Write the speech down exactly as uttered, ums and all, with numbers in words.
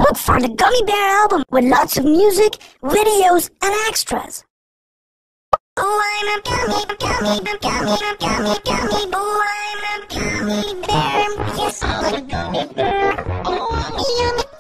Look for the Gummy Bear album with lots of music, videos, and extras. Oh, I'm a gummy, gummy, gummy, gummy, gummy. Oh, I'm a gummy bear. Yes, I'm a gummy bear. Oh, yummy.